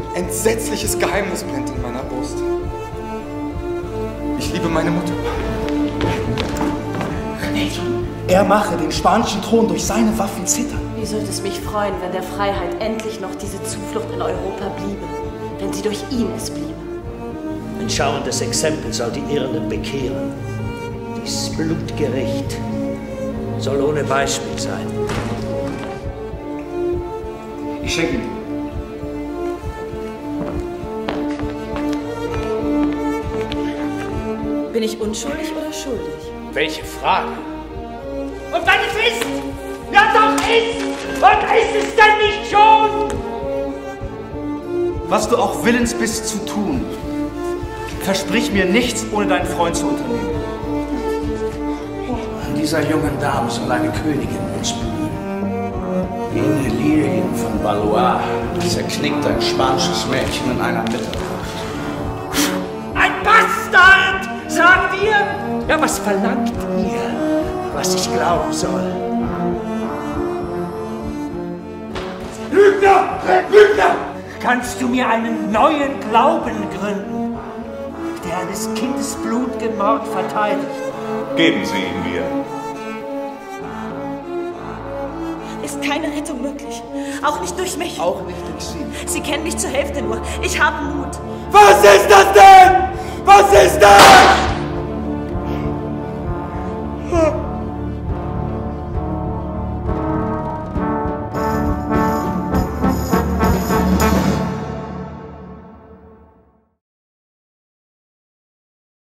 entsetzliches Geheimnis brennt in meiner Brust. Ich liebe meine Mutter. Er mache den spanischen Thron durch seine Waffen zittern. Wie sollte es mich freuen, wenn der Freiheit endlich noch diese Zuflucht in Europa bliebe, wenn sie durch ihn es bliebe. Ein schauendes Exempel soll die Irrenden bekehren. Dieses Blutgericht soll ohne Beispiel sein. Ich schenke ihn. Bin ich unschuldig oder schuldig? Welche Frage? Und wenn es ist, ja doch ist, und ist es denn nicht schon? Was du auch willens bist zu tun, versprich mir nichts, ohne deinen Freund zu unternehmen. An dieser jungen Dame soll eine Königin uns blühen. Jene Lilien von Valois zerknickt ein spanisches Mädchen in einer Mitternacht. Ein Bastard, sagt ihr? Ja, was verlangt ihr, was ich glauben soll? Lügner! Lügner! Kannst du mir einen neuen Glauben gründen, der eines Kindes blut'gen Mord verteidigt? Geben Sie ihn mir. Ist keine Rettung möglich. Auch nicht durch mich. Auch nicht durch sie. Sie kennen mich zur Hälfte nur. Ich habe Mut. Was ist das denn? Was ist das?